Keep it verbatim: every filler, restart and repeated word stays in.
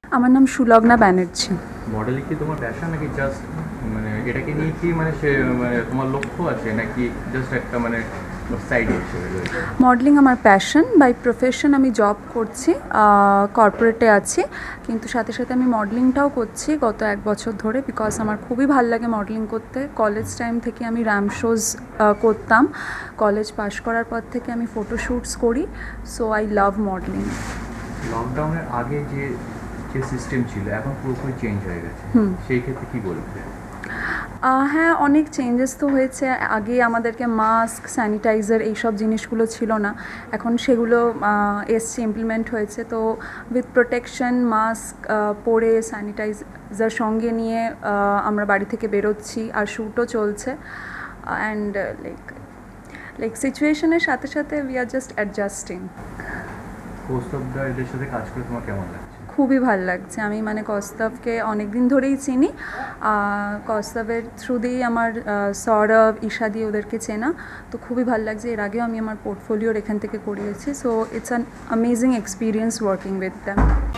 আমার নাম সুলগ্না ব্যানার্জি। মডেলিং কি তোমার প্যাশন নাকি জাস্ট মানে এটাকে নিয়ে কি মানে সে মানে তোমার লক্ষ্য আছে নাকি জাস্ট একটা মানে সাইড হিসেবে রয়েছে? মডেলিং আমার প্যাশন, বাই প্রফেশন আমি জব করছি, কর্পোরেটে আছি, কিন্তু সাথে সাথে আমি মডেলিংটাও করছি গত এক বছর ধরে, বিকজ আমার খুবই ভালো লাগে মডেলিং করতে। কলেজ টাইম থেকে আমি র্যাম শোজ করতাম, কলেজ পাশ করার পর থেকে আমি ফটোশ্যুটস করি, সো আই লাভ মডেলিং। লকডাউনের আগে যে যে সিস্টেম ছিল এখন পুরোপুরি চেঞ্জ হয়ে গেছে, সেই ক্ষেত্রে কি বলবে? হ্যাঁ, অনেক চেঞ্জেস তো হয়েছে। আগে আমাদেরকে মাস্ক, স্যানিটাইজার এইসব জিনিসগুলো ছিল না, এখন সেগুলো এসছে, ইমপ্লিমেন্ট হয়েছে। তো উইথ প্রোটেকশন, মাস্ক পরে, স্যানিটাইজার সঙ্গে নিয়ে আমরা বাড়ি থেকে বেরোচ্ছি, আর শ্যুটও চলছে। অ্যান্ড লাইক লাইক সিচুয়েশনের সাথে সাথে উই আর জাস্ট অ্যাডজাস্টিং। কৌস্তবদা এদের সাথে কাজ করে তোমার কেমন লাগছে? খুবই ভালো লাগছে। আমি মানে কৌস্তবকে অনেক দিন ধরেই চিনি, কৌস্তবের থ্রু দিয়েই আমার সৌরভ, ঈশাদি ওদেরকে চেনা, তো খুবই ভালো লাগছে। এর আগেও আমি আমার পোর্টফোলিওর এখান থেকে করিয়েছি, so it's an amazing experience working with them.